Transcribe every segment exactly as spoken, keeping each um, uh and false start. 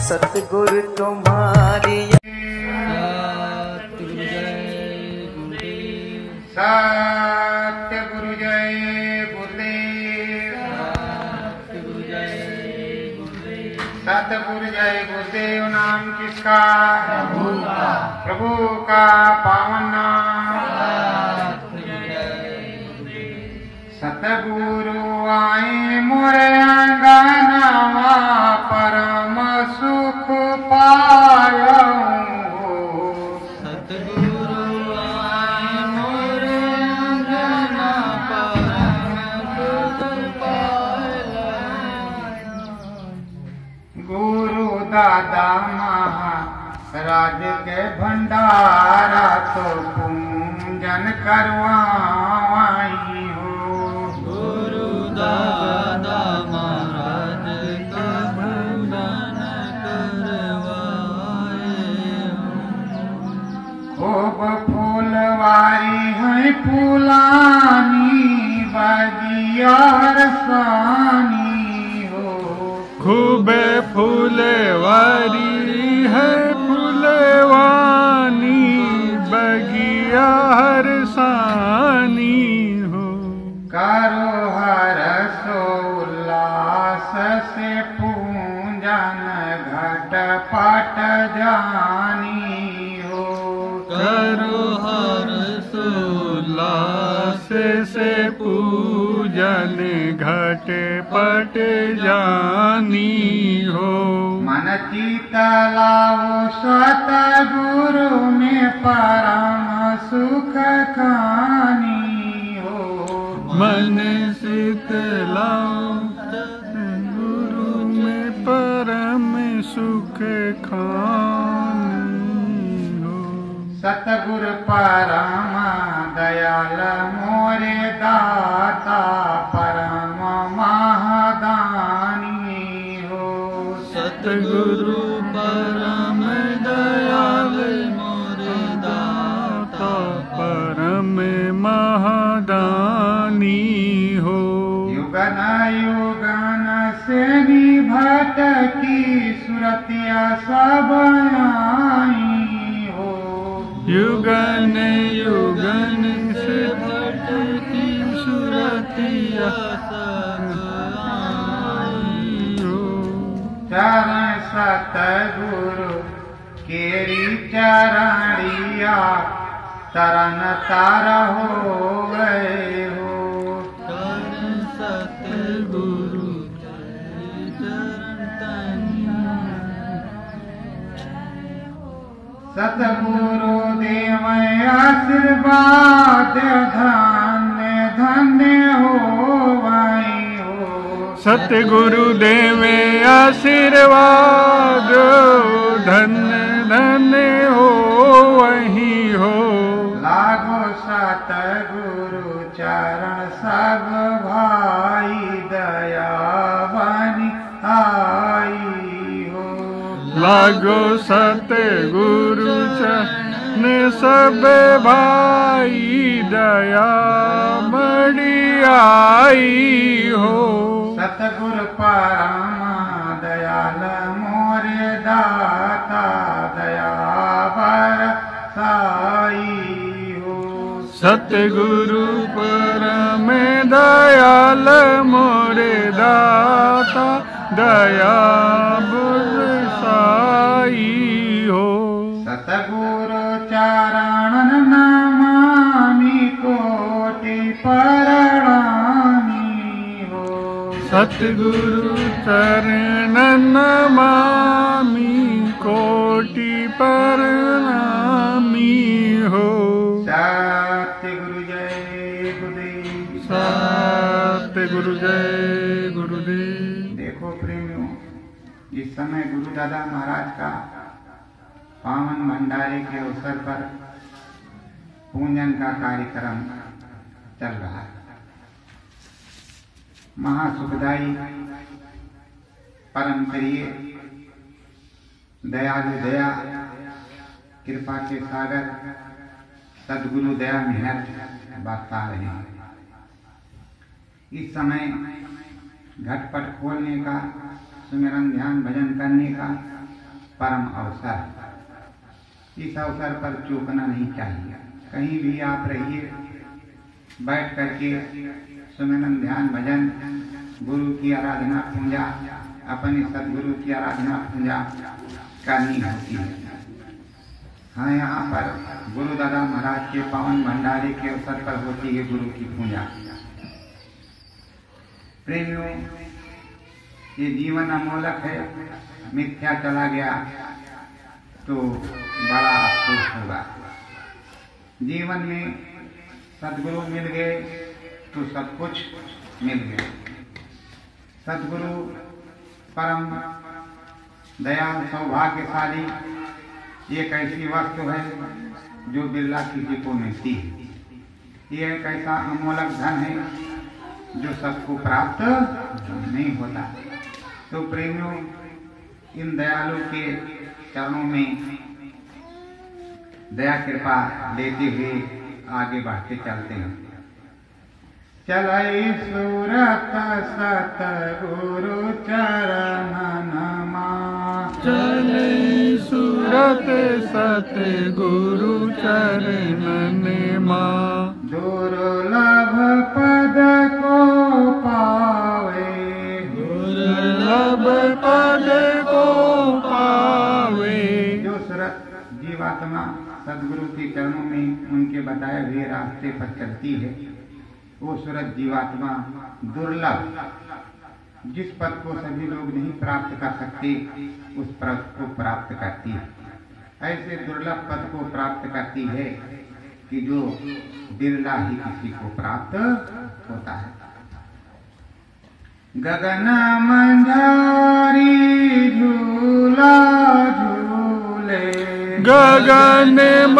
सतगुरु तुम्हारी। सत्य गुरु जय गुरुदेव। सतगुरु जय गुरुदेव। नाम किसका? प्रभु का। प्रभु का पावन नाम। सतगुरु आए मोरे अंगनवा परम सुख पायो। सतगुरु आए मोरे अंगना परम सुख पायो। गुरु दादा महाराज के भंडारा तो पूजन करवाई हो। दादा महाराज का भंडान करवाए। खूब फूलवारी है फूलानी बगिया रसानी हो। खूब फूलवारी है फूलवानी बगिया हरसानी हो। करो हर्ष उल्लास से पूजन घट पट जानी हो। करो हर्ष उल्लास से पूजन घट पट जानी हो। मन चित लाओ सतगुरु में परम सुख खानी। मन शीतलाओ गुरु में परम सुख खानी हो। सतगुरु परम दयाल मोरे दाता परम महादानी हो। सतगुरु परम दयाल मोरे दाता परम महादानी हो। युगन युगन से निभट की सुरतिया सब आई हो। युगन युगन से भट की सुरतिया सब आई हो। चरण सतगुरु केरी चरणिया तरन तार हो गए हो। चरण सतगुरु सतगुरु देव आशीर्वाद धन्य धन्य हो वही हो। सतगुरु देवे आशीर्वाद धन्य धन्य हो वही हो। लागो सतगुरु चरण सब भाई दया बनी आई हो। लागो सतगुरु चरण सब भाई दया बड़ी आई हो। सतगुरु परम दयाल मोरे दाता दया बरसाई हो। सतगुरु परम दयाल मोरे दाता दया बरसाई हो। सतगुरु चरण नमामि कोटि प्रणामी हो। सतगुरु चरण नमामि कोटि प्रणामी हो। सत्य गुरु जय गुरुदेव। सत्य गुरु जय गुरुदेव। देखो प्रेमियों, इस समय गुरु दादा महाराज का पावन भंडारे के अवसर पर पूजन का कार्यक्रम चल रहा है। महासुखदाई परम प्रिय दयालु दया कृपा के सागर सदगुरु दया मेहर बरसा रहे हैं। इस समय घटपट खोलने का, सुमिरन ध्यान भजन करने का परम अवसर, इस अवसर पर चूकना नहीं चाहिए। कहीं भी आप रहिए, बैठ करके सुमिरन ध्यान भजन गुरु की आराधना पूजा, अपने सदगुरु की आराधना पूजा करनी होती है। हाँ, यहाँ पर गुरु दादा महाराज के पावन भंडारे के अवसर पर होती है गुरु की पूजा। प्रेमियों, ये जीवन अमोलक है, मिथ्या चला गया तो बड़ा अफसोस होगा। जीवन में सदगुरु मिल गए तो सब कुछ मिल गया। सदगुरु परम दयाल सौभाग्यशाली एक ऐसी वस्तु है जो बिरला किसी को मिलती है। ये एक ऐसा अमोलक धन है जो सबको प्राप्त नहीं होता। तो प्रेमियों, इन दयालु के चरणों में दया कृपा लेते हुए आगे बढ़ते चलते हैं। चलै सूरत सतगुरु चरणन मां, चले सूरत सतगुरु चरणन मां, दुर्लभ पद को पावे, दुर्लभ पद को पावे। जो सूरत जीवात्मा सदगुरु के चरणों में उनके बताए हुए रास्ते पर चलती है, वो सूरत जीवात्मा दुर्लभ, जिस पद को सभी लोग नहीं प्राप्त कर सकते, उस पद को प्राप्त करती है। ऐसे दुर्लभ पद को प्राप्त करती है कि जो बिरला ही किसी को प्राप्त होता है। गगन मंझारी झूला झूले, गगन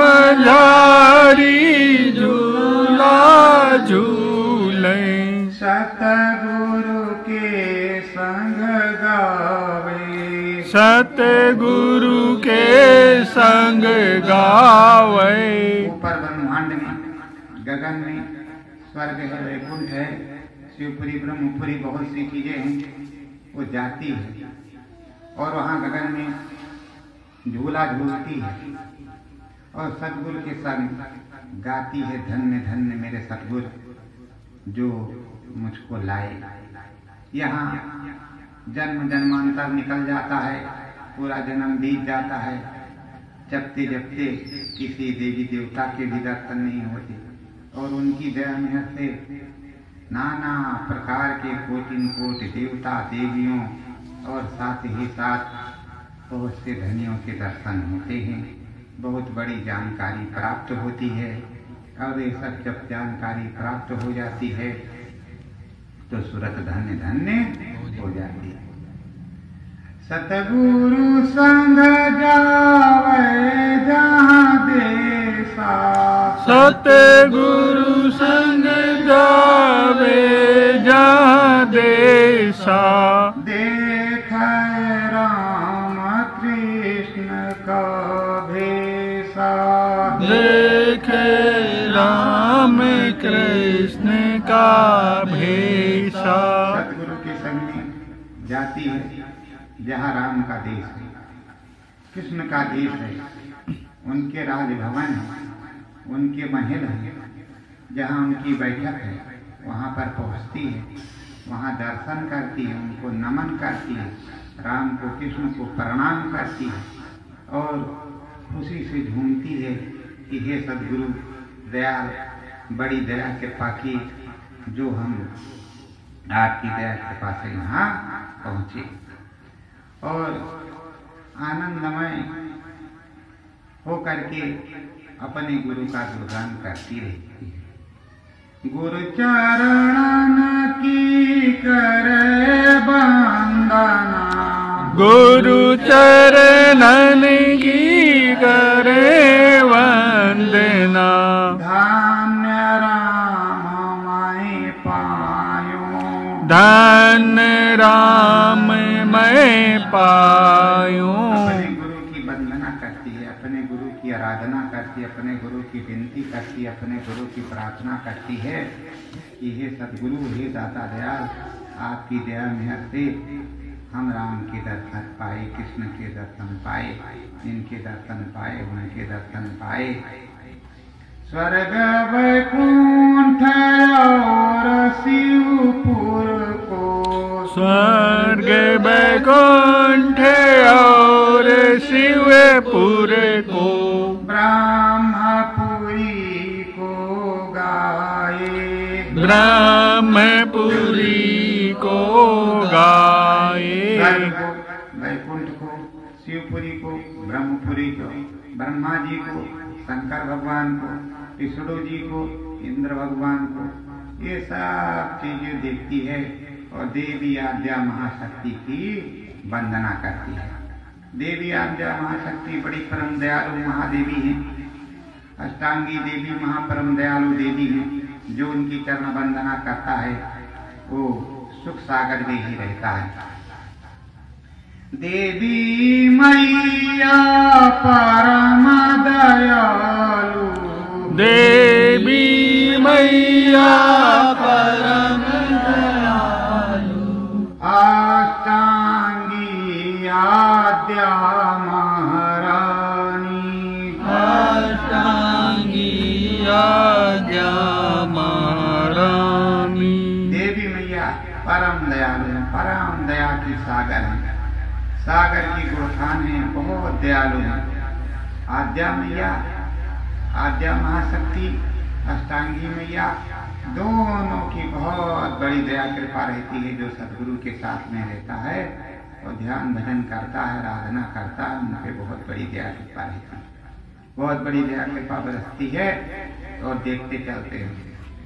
मंझारी झूला झूले, सतगुरु के संग गावे, सतगुरु के संग गावे। ऊपर ब्रह्मांड में, गगन में स्वर्ग है, वैकुंठ है, शिवपुरी ब्रह्मपुरी, बहुत सी चीजें हैं, वो जाती है और वहाँ गगन में झूला झूलती है और सतगुरु के संग गाती है, धन्य धन्य मेरे सतगुरु जो मुझको लाए। यहाँ जन्म जन्मांतर निकल जाता है, पूरा जन्म बीत जाता है, जपते जपते किसी देवी देवता के भी दर्शन नहीं होते और उनकी दया मेहर से नाना प्रकार के कोटिन कोटि देवता देवियों और साथ ही साथ बहुत से धनियों के दर्शन होते हैं। बहुत बड़ी जानकारी प्राप्त होती है और ये सब जब जानकारी प्राप्त हो जाती है तो सूरत धन्य धन्य हो जाती है। सतगुरु संग जावे जहाँ देसा, सतगुरु संग जावे जहाँ देसा, देख राम कृष्ण का भेसा, देखे राम कृष्ण का भेसा। सतगुरु के संग में जाती है जहाँ राम का देश है, कृष्ण का देश है, उनके राजभवन है, उनके महल है, जहाँ उनकी बैठक है, वहाँ पर पहुँचती है, वहाँ दर्शन करती है, उनको नमन करती है, राम को कृष्ण को प्रणाम करती है और खुशी से झूमती है कि हे सदगुरु दयाल, बड़ी दया कृपा की जो हम आपकी दया कृपा से यहाँ पहुँचे और आनंदमय हो करके अपने गुरु का गुणगान करती रहती है। गुरु चरणन की करे वंदना, गुरु चरणन की करे वंदना, धन्य राम मैं पायो, धन्य राम मैं पायूं। अपने गुरु की वंदना करती है, अपने गुरु की आराधना करती है, अपने गुरु की विनती करती है, अपने गुरु की प्रार्थना करती है कि हे सदगुरु, हे दाता दयाल, आपकी दया मेहर से हम राम के दर्शन पाए, कृष्ण के दर्शन पाए, इनके दर्शन पाए, उनके दर्शन पाए। स्वर्ग वैकुंठ और शिवपुर को, स्वर्ग वैकुंठ और शिवपुर को, ब्रह्मपुरी को गाए, ब्रह्मपुरी को गाए। स्वर्ग को, वैकुंठ को, शिवपुरी को, ब्रह्मपुरी को, ब्रह्मा जी को, शंकर भगवान को, विष्णु जी को, इंद्र भगवान को, ये सब चीजें देखती है और देवी आद्या महाशक्ति की वंदना करती है। देवी आद्या महाशक्ति बड़ी परम दयालु महादेवी है। अष्टांगी देवी महापरम दयालु देवी है। जो उनकी चरण वंदना करता है वो सुख सागर में ही रहता है। देवी मैया परम दयालु, देवी मैया परम दयालु, अष्टांगी आद्या महारानी, अष्टांगी आद्या महारानी। देवी मैया परम दयालु है, परम दया की सागर है, सागर की गोठान है, बहुत दयालु है। आद्या मैया, आद्या महाशक्ति, अष्टांगी मैया, दोनों की बहुत बड़ी दया कृपा रहती है। जो सदगुरु के साथ में रहता है और ध्यान भजन करता है, आराधना करता है, उन पे बहुत बड़ी दया कृपा रहती है, बहुत बड़ी दया कृपा बरसती है। और देखते चलते हैं।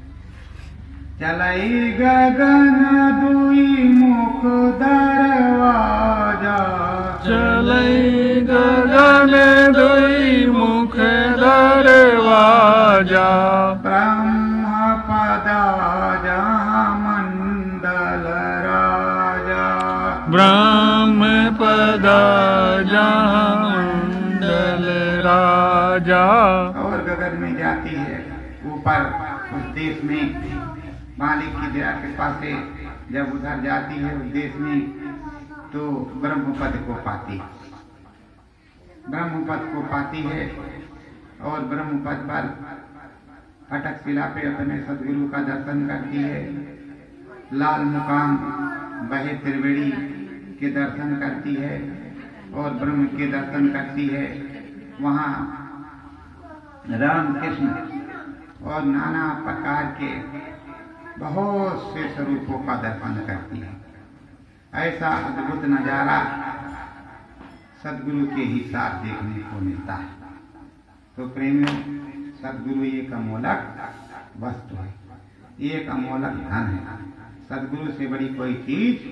चलई गगन दुई मुख दरवाजा, चलई गगन दुई मुख दरवाजा, ब्रह्म पदा जहाँ मंडल राजा, ब्रह्म पदा जहाँ मंडल राजा। और गगन में जाती है ऊपर उस देश में, मालिक की दया कृपा से जब उधर जाती है उस देश में तो ब्रह्मपद को पाती, ब्रह्मपद को पाती है। और ब्रह्मपद पर फटक शिला पे अपने सदगुरु का दर्शन करती है। लाल मुकाम बहे त्रिवेणी के दर्शन करती है और ब्रह्म के दर्शन करती है। वहाँ राम कृष्ण और नाना प्रकार के बहुत से स्वरूपों का दर्शन करती है। ऐसा अद्भुत नजारा सदगुरु के ही साथ देखने को मिलता है। तो प्रेमियों, सदगुरु एक अमोलक वस्तु है, एक अमोलक धन है। सदगुरु से बड़ी कोई चीज,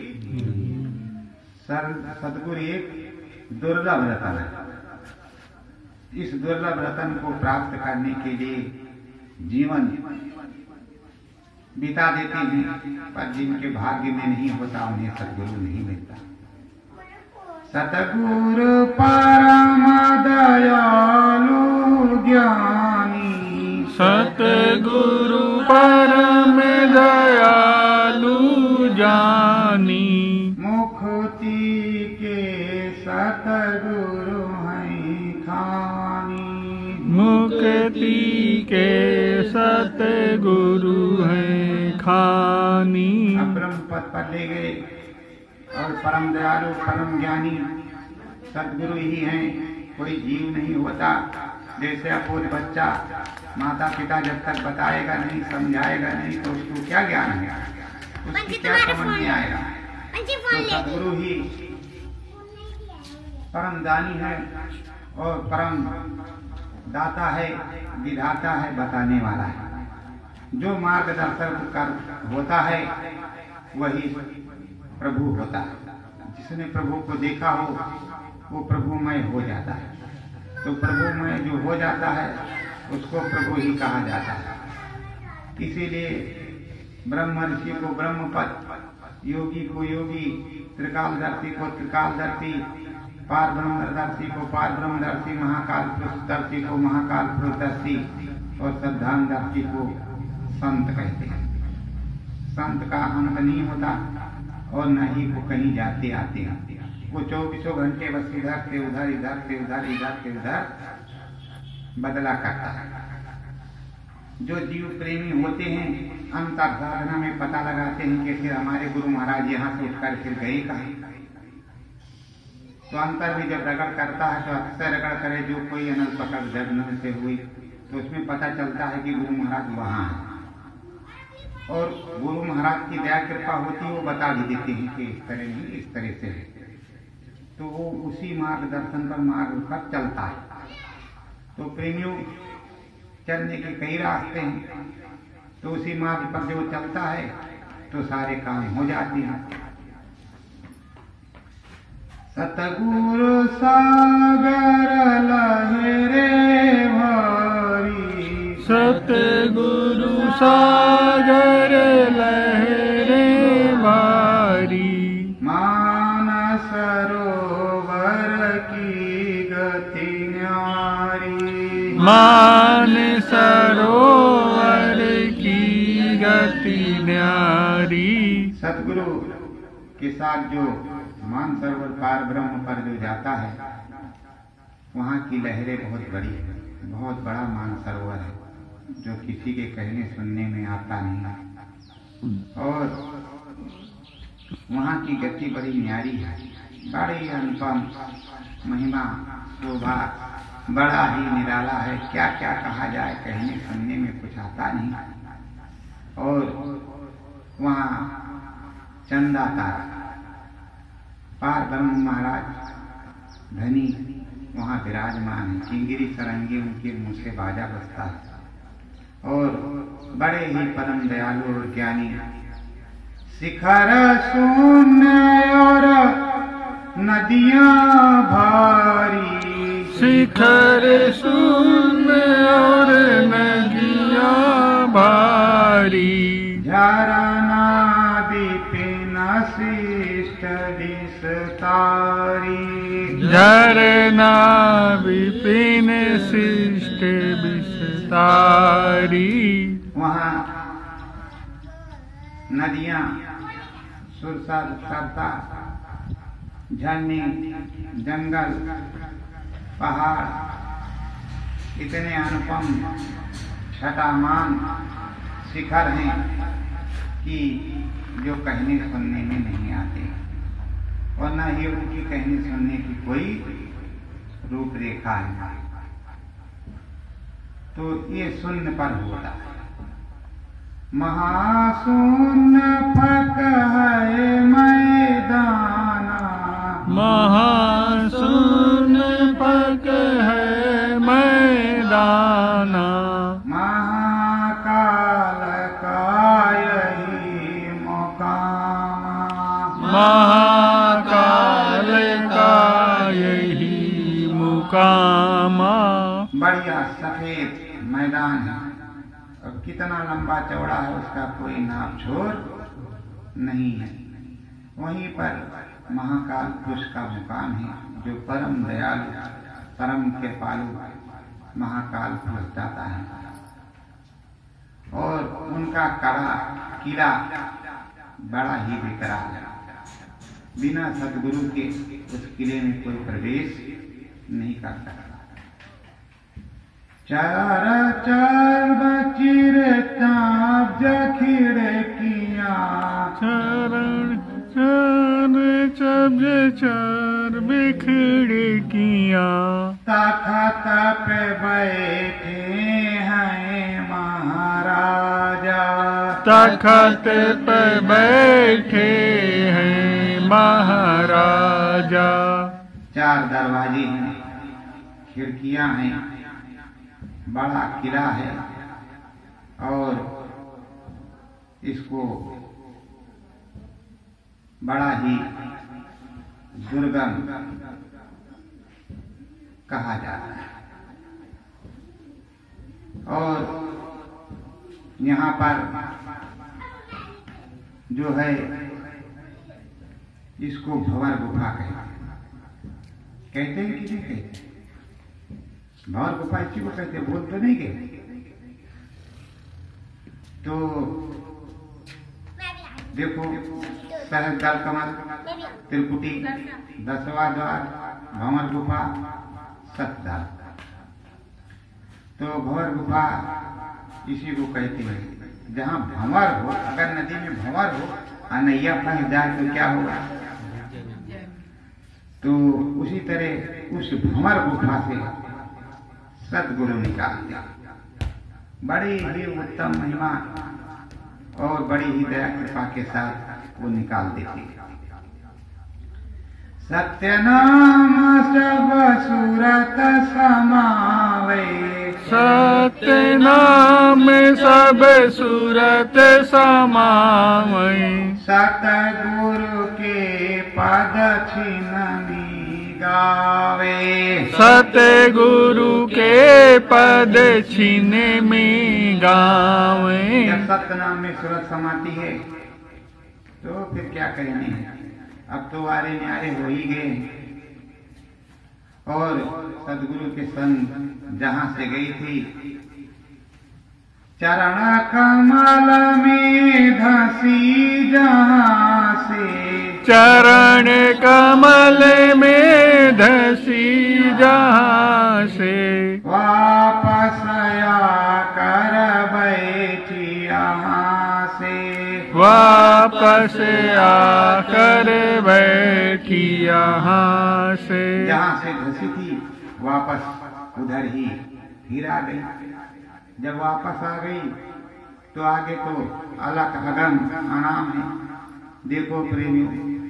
सदगुरु एक दुर्लभ रतन है। इस दुर्लभ रतन को प्राप्त करने के लिए जीवन बिता देते हैं, पर जिनके भाग्य में नहीं होता उन्हें सदगुरु नहीं मिलता। सतगुरु परम दयालु ज्ञानी, सतगुरु परम दयालु जानी, मुक्ति के सतगुरु हैं खानी, मुक्ति के सतगुरु हैं खानी। अब ब्रह्म पद पर ले गए और परम दयालु परम ज्ञानी सदगुरु ही हैं, कोई जीव नहीं होता। जैसे अपोध बच्चा माता पिता जब तक बताएगा नहीं, समझाएगा नहीं, तो उसको क्या ज्ञान है, उसकी क्या समझ में आएगा। तो सदगुरु ही परम दानी है और परम दाता है, विधाता है, बताने वाला है। जो मार्गदर्शन कर होता है वही प्रभु होता है। जिसने प्रभु को देखा हो वो प्रभुमय हो जाता है। तो प्रभुमय जो हो जाता है उसको प्रभु ही कहा जाता है। इसीलिए ब्रह्म ऋषि को ब्रह्मपद, योगी को योगी, त्रिकालदर्शी को त्रिकालदर्शी, पार ब्रह्मदर्शी को पार ब्रह्मदर्शी, महाकाल पुरुषदर्शी को महाकाल पुरुषदर्शी और श्रद्धानदर्शी को संत कहते हैं। संत का अंत नहीं होता और न ही वो कहीं जाते आते हैं। वो चौबीसों घंटे बस इधर से उधर इधर से उधर इधर से उधर बदला करता है। जो जीव प्रेमी होते हैं अंतर साधना में पता लगाते हैं कि फिर हमारे गुरु महाराज यहाँ से उठकर फिर गए कहीं। तो अंतर भी जब रगड़ करता है तो अक्सर रगड़ करे जो कोई अनल पकड़ जगन से हुई तो उसमें पता चलता है कि गुरु महाराज वहाँ है। और गुरु महाराज की दया कृपा होती है, वो बता भी देते हैं कि इस तरह नहीं इस तरह से है। तो वो उसी मार्गदर्शन पर मार्ग पर चलता है। तो प्रेमियों चलने के कई रास्ते हैं, तो उसी मार्ग पर जो चलता है तो सारे काम हो जाते हैं। सतगुरु सागर लहरे भारी, सतगुरु सागर लहरे भारी, मानस सरोवर की गति न्यारी, मान सरोवर की गति न्यारी। सतगुरु के साथ जो मान सरोवर पार ब्रह्म पर जो जाता है वहाँ की लहरें बहुत बड़ी है, बहुत बड़ा मान सरोवर है जो किसी के कहने सुनने में आता नहीं। और वहाँ की गति बड़ी न्यारी है, बड़ी अनुपम महिमा शोभा, बड़ा ही निराला है। क्या क्या कहा जाए, कहने सुनने में कुछ आता नहीं। और वहाँ चंदा तारा पार ब्रह्म महाराज धनी वहाँ विराजमान है। चिंगिरी सरंगी उनके मुंह से बाजा बजता है। और बड़े ही परम दयालु और ज्ञानी, शिखर शून्य और नदियां भारी, शिखर शून्य और नदियां भारी, झरना विपिन शिष्ट विस्तारी, झरना विपिन शिष्ट विस्तारी। वहाँ नदियाँ सुरसा सरता, झरने, जंगल, पहाड़ इतने अनुपम छटामान शिखर हैं कि जो कहने सुनने में नहीं आते और न ही उनकी कहने सुनने की कोई रूपरेखा है। तो ये शून्य पर होता है। महाशून्य फक है मैदाना, महाशून्य फक है मैदाना, महाकाल का यही मुकामा, महाकाल का यही मुकामा। बढ़िया सफेद मैदान है और कितना लंबा चौड़ा है उसका कोई नाप छोर नहीं है। वहीं पर महाकाल पुरुष का मुकाम है जो परम दयालु परम कृपालु महाकाल पुरुष जाता है। और उनका कड़ा किला बड़ा ही विकराल है। बिना सदगुरु के उस किले में कोई प्रवेश नहीं कर सकता। चार चार बचिर चाप जखिड़े किया, चरण चार चब चार बिखड़े किया, तखत पे बैठे हैं महाराजा, तखत पे बैठे हैं महाराजा। चार दरवाजे हैं, खिड़कियां हैं, बड़ा किला है और इसको बड़ा ही दुर्गम कहा जाता है। और यहाँ पर जो है इसको भंवर गुफा कहते कहते हैं कि नहीं कहते? भंवर गुफा इसी को कहते, बोल तो नहीं कहते। तो देखो सहस्त्र कमल, त्रिकुटी, दसवा द्वार, भंवर गुफा, सतद्वार। तो भंवर गुफा इसी को कहते हैं जहाँ भंवर हो। अगर नदी में भंवर हो और नैया फंस जाए तो क्या होगा? तो उसी तरह उस भंवर गुफा से सतगुरु निकालते, बड़ी ही उत्तम महिमा और बड़ी ही दया कृपा के साथ वो निकाल देते। सत्य नाम सब सूरत समावे, सत्य नाम सब सूरत समावे, सतगुरु के पद छिन्नी गावे, सतगुरु के पद छिन में गावे। जब सत्य नाम में सूरत समाती है तो फिर क्या करेंगे? अब तो आरे न्यारे हो ही गए और सदगुरु के संग जहां से गई थी, चरण कमल में धसी जहां से, चरण कमल में धसी जहां से, वापस आकर बैठी यहाँ से, वापस आकर बैठी यहाँ से। जहाँ से धसी थी वापस उधर ही फिर आ गई। जब वापस आ गई तो आगे तो अलग अगम अनाम है। देखो प्रेमियों,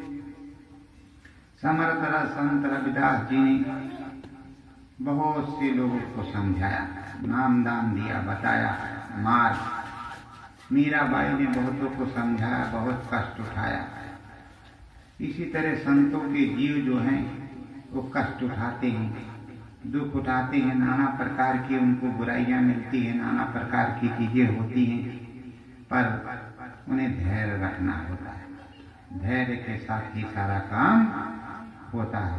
समर्थ संत रविदास जी ने बहुत से लोगों को समझाया, नाम दान दिया, बताया मार्ग। मीराबाई ने बहुतों को समझाया, बहुत कष्ट उठाया। इसी तरह संतों के जीव जो हैं वो कष्ट उठाते हैं, दुख उठाते हैं, नाना प्रकार की उनको बुराइयां मिलती हैं, नाना प्रकार की चीजें होती हैं, पर उन्हें धैर्य रखना होता है। धैर्य के साथ ही सारा काम होता है।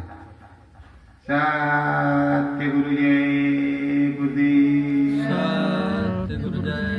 सत्य गुरु जय गुरुदेव, सत्य गुरु जय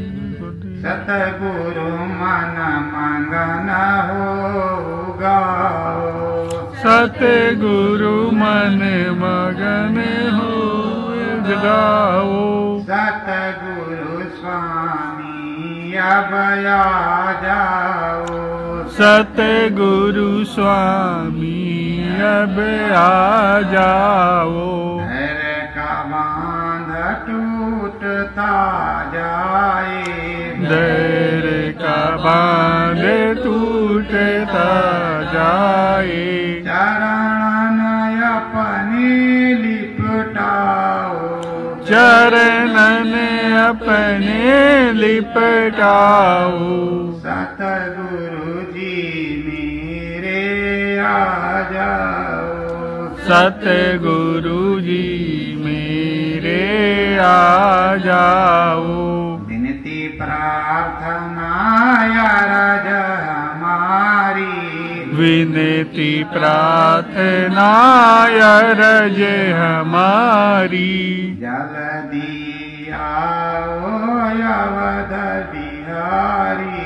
सतगुरु मन मंगन हो गाओ, सतगुरु मन मगन हो गाओ, सतगुरु स्वामी अब आ जाओ, सतगुरु स्वामी अब आ जाओ। धैर्य का बांध टूटता जाए, धैर्य का बांध टूटता जाए, चरण अपने लिपटाओ, चरणन अपने लिपटाओ, सतगुरु जी मेरे आ जाओ, सतगुरु जी मेरे आ जाओ। विनती प्रार्थना अरज हमारी, विनती प्रार्थना अरज हमारी, जल्दी आओ अवध बिहारी,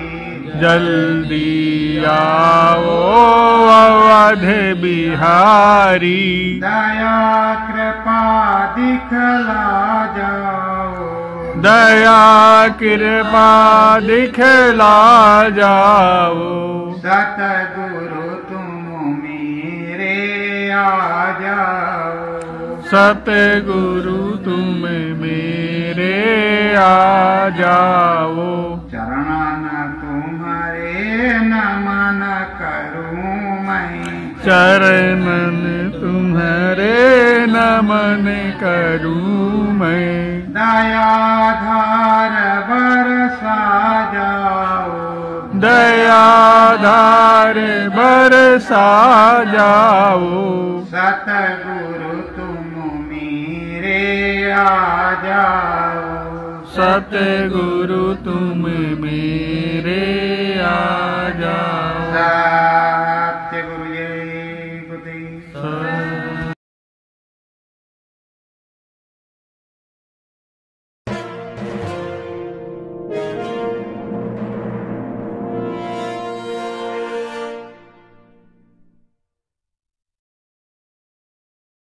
जल्दी आओ अवध बिहारी, दया कृपा दिखला जाओ, दया कृपा दिखला जाओ, सतगुरु तुम मेरे आ जाओ, सतगुरु तुम मेरे आ जाओ। चरणन तुम्हारे नमन करूं मैं, चरणन तुम्हारे नमन करूं मैं, दयाधार बरसा जाओ, दयाधार बरसा जाओ, सतगुरु तुम मेरे आ जाओ, सतगुरु तुम मेरे आ